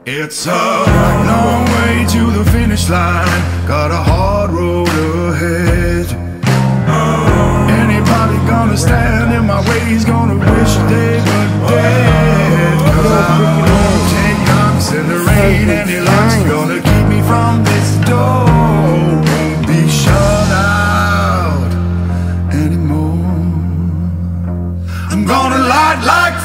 It's a long way to the finish line, got a hard road ahead. Anybody gonna stand in my way is gonna wish they were dead. 'Cause I'm gonna take knocks in the rain, any luck's gonna keep me from this door. Won't be shut out anymore. I'm gonna light like